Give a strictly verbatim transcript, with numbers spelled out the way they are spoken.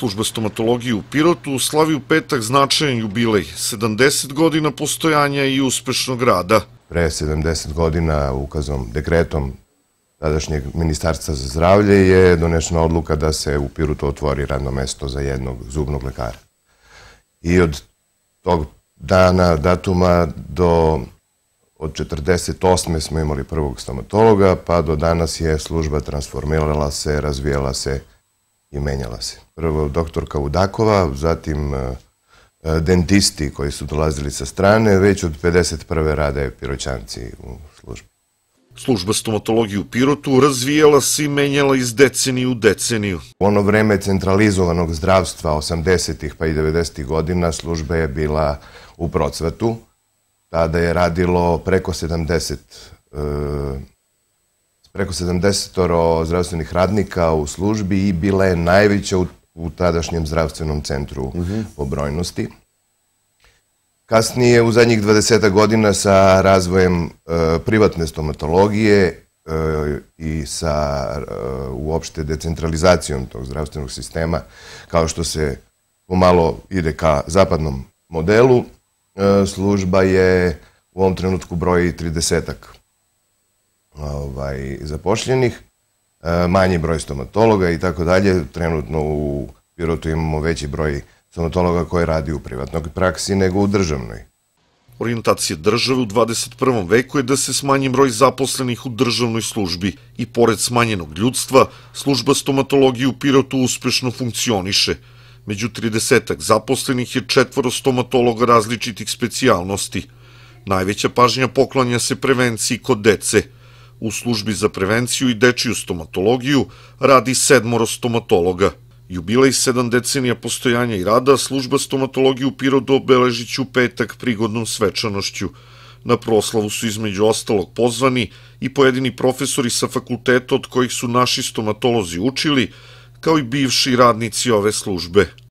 Služba stomatologije u Pirotu slavi u petak značajan jubilej, sedamdeset godina postojanja i uspešnog rada. Pre sedamdeset godina ukazom, dekretom tadašnjeg Ministarstva za zdravlje je donešena odluka da se u Pirotu otvori radno mesto za jednog zubnog lekara. I od tog dana, datuma do od četrdeset osme smo imali prvog stomatologa, pa do danas je služba transformirala se, razvijala se i menjala se. Prvo doktorka Udakova, zatim dentisti koji su dolazili sa strane, već od pedeset prve rade Piroćanci u službi. Služba stomatologije u Pirotu razvijala se i menjala iz deceniju u deceniju. U ono vreme centralizovanog zdravstva osamdesetih pa i devedesetih godina služba je bila u procvatu. Tada je radilo preko sedamdeset preko sedamdesetoro zdravstvenih radnika u službi i bila je najveća u tadašnjem zdravstvenom centru po brojnosti. Kasnije, u zadnjih dvadesetak godina sa razvojem privatne stomatologije i sa uopšte decentralizacijom tog zdravstvenog sistema, kao što se pomalo ide ka zapadnom modelu, služba je u ovom trenutku broji tridesetak zapošljenih, manji broj stomatologa i tako dalje. Trenutno u Pirotu imamo veći broj stomatologa koji radi u privatnoj praksi nego u državnoj. Orijentacija države u dvadeset prvom veku je da se smanji broj zaposlenih u državnoj službi i pored smanjenog ljudstva, služba stomatologije u Pirotu uspešno funkcioniše. Među tridesetak zaposlenih je četvoro stomatologa različitih specijalnosti. Najveća pažnja poklanja se prevenciji kod dece. U službi za prevenciju i dečiju stomatologiju radi sedmoro stomatologa. Jubilej sedam decenija postojanja i rada služba stomatologije u Pirotu obeležit će u petak prigodnom svečanošću. Na proslavu su između ostalog pozvani i pojedini profesori sa fakulteta od kojih su naši stomatolozi učili, kao i bivši radnici ove službe.